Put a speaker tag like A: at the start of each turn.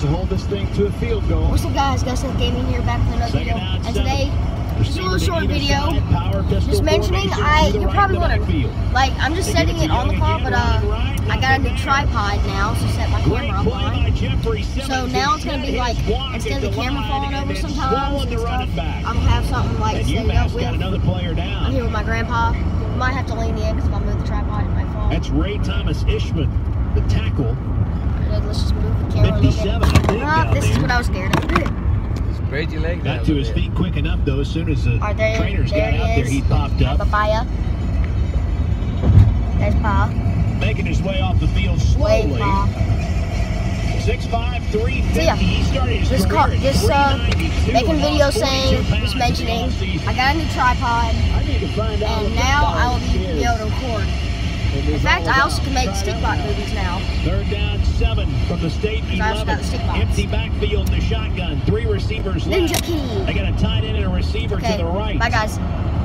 A: to hold this thing to a field goal.
B: What's up, guys? Gusset Gaming here, back with another video. And today, just a little short video. Just mentioning, you're probably wondering, like, I'm just setting it on the car, but I got a new tripod now to set my camera up on. So now it's gonna be like, instead of the camera falling over sometimes and stuff, I'm gonna have something like set it up with. I'm here with my grandpa. Might have to lean in because if I move the tripod, it might fall.
A: That's Ray Thomas Ishman, the tackle.
B: Let's just move the camera a little bit. This is what I was scared of.
C: Spread your leg down.
A: Got to his feet quick enough, though. As soon as the trainers got out there, he popped up.
B: Papaya. There's Pa.
A: Making his way off the field slowly.
B: Wait, Pa.
A: 6'5", 350.
B: So yeah,
A: He started his
B: just
A: career at
B: making videos saying, just mentioning, I got a new tripod, and now I will be able to record. In fact, I also can make stick bot movies now.
A: 3rd down, 7 from the state 11. Empty backfield in the shotgun. 3 receivers left.
B: Ninja Key.
A: They got a tight end and a receiver to the right.
B: Bye, guys.